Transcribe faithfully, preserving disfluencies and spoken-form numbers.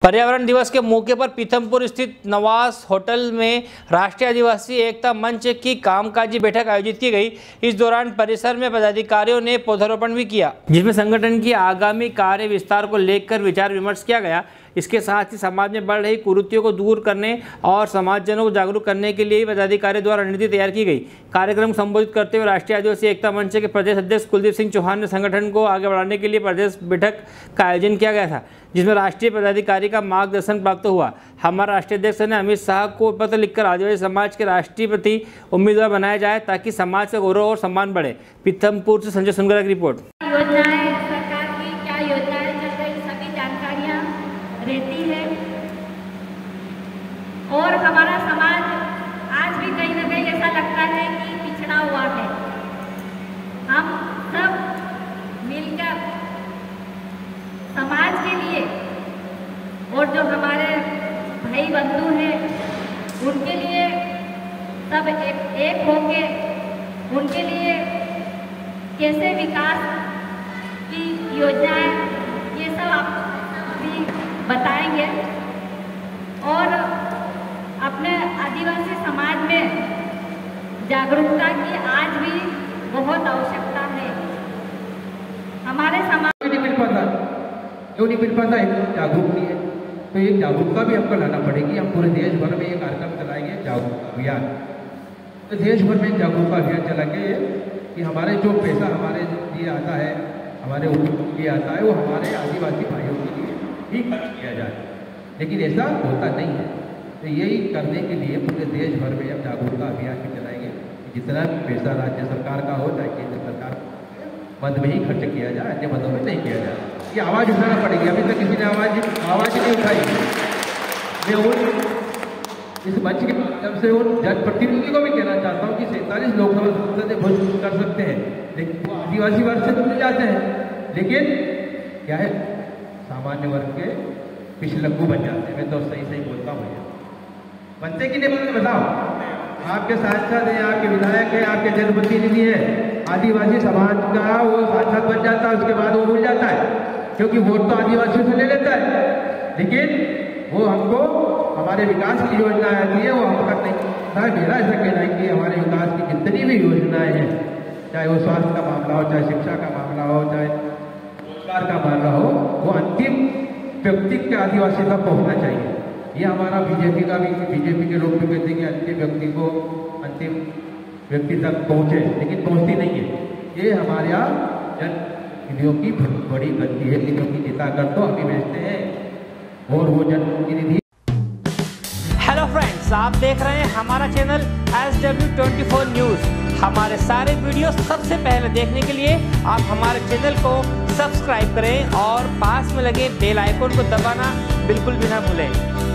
पर्यावरण दिवस के मौके पर पीथमपुर स्थित नवास होटल में राष्ट्रीय आदिवासी एकता मंच की कामकाजी बैठक आयोजित की गई। इस दौरान परिसर में पदाधिकारियों ने पौधरोपण भी किया, जिसमें संगठन की आगामी कार्य विस्तार को लेकर विचार विमर्श किया गया। इसके साथ ही समाज में बढ़ रही कुरीतियों को दूर करने और समाजजनों को जागरूक करने के लिए पदाधिकारियों द्वारा रणनीति तैयार की गई। कार्यक्रम को संबोधित करते हुए राष्ट्रीय आदिवासी एकता मंच के प्रदेश अध्यक्ष कुलदीप सिंह चौहान ने संगठन को आगे बढ़ाने के लिए प्रदेश बैठक का आयोजन किया गया था, जिसमें राष्ट्रीय पदाधिकारी का मार्गदर्शन प्राप्त हुआ। हमारे राष्ट्रीय अध्यक्ष ने अमित शाह को पत्र लिखकर आदिवासी समाज के राष्ट्रपति उम्मीदवार बनाया जाए ताकि समाज का गौरव और सम्मान बढ़े। पीथमपुर से संजय सुनगरा की रिपोर्ट। योजनाएं सरकार की क्या योजनाएं चल रही सभी जानकारियां रहती है और हमारा समाज आज भी कहीं ना कहीं ऐसा लगता है कि पिछड़ा हुआ है। हम सब मिलकर समाज के लिए और जो हमारे भाई बंधु हैं उनके लिए सब एक एक होके उनके लिए कैसे विकास की योजनाएं ये सब आप भी बताएंगे और अपने आदिवासी समाज में जागरूकता की आज भी बहुत आवश्यकता है। हमारे समाज नहीं मिल पाता क्यों नहीं मिल पाता है जागरूक नहीं है, तो ये जागरूकता भी हमको लाना पड़ेगी। हम पूरे देश भर में ये कार्यक्रम चलाएंगे जागरूकता अभियान, तो देश भर में जागरूकता अभियान चलाएंगे कि हमारे जो पैसा हमारे लिए आता है, हमारे उपयोग के लिए आता है, वो हमारे आदिवासी भाइयों के लिए ही खर्च किया जाए। लेकिन ऐसा होता नहीं है, तो यही करने के लिए पूरे देश भर में हम जागरूकता अभियान भी चलाएंगे। जितना भी पैसा राज्य सरकार का हो चाहे केंद्र सरकार मद में ही खर्च किया जाए, अन्य मदों में नहीं किया जाए। ये आवाज़ उठाना पड़ेगी। अभी तक किसी ने आवाज़ आवाज़ नहीं उठाई। मैं उन इस मंच के माध्यम से उन जनप्रतिनिधि को भी कहना चाहता हूँ कि सैंतालीस लोकसभा सांसद घोषित कर सकते हैं, लेकिन वो आदिवासी वर्ग से मिल जाते हैं, लेकिन क्या है सामान्य वर्ग के पिछलग्गू बन जाते हैं। मैं तो सही सही बोलता हूँ, बनते कि नहीं बनते बताओ। आपके सांसद हैं, आपके विधायक हैं, आपके जनप्रतिनिधि हैं, आदिवासी समाज का वो सांसद बन जाता है, उसके बाद वो भूल जाता है क्योंकि वोट तो आदिवासियों से ले लेता है, लेकिन वो हमको हमारे विकास की योजनाएं आती है वो हम तक नहीं। मेरा ऐसा कहना है कि हमारे विकास की जितनी भी योजनाएं हैं, चाहे वो स्वास्थ्य का मामला हो, चाहे शिक्षा का मामला हो, चाहे रोजगार का मामला हो, वो अंतिम व्यक्ति के आदिवासी तक पहुंचना चाहिए। ये हमारा बीजेपी का भी बीजेपी के लोग भी कहते हैं कि अंतिम व्यक्ति को अंतिम व्यक्ति तक पहुंचे, लेकिन पहुंचती नहीं है। ये हमारे यहाँ जनप्रतिनिधियों की बड़ी गलती है, क्योंकि जिता कर तो अभी भेजते हैं और वो जनप्रतिनिधि। हेलो फ्रेंड्स, आप देख रहे हैं हमारा channel S W twenty four news. हमारे सारे वीडियो सबसे पहले देखने के लिए आप हमारे चैनल को सब्सक्राइब करें और पास में लगे बेल आइकन को दबाना बिल्कुल भी ना भूलें।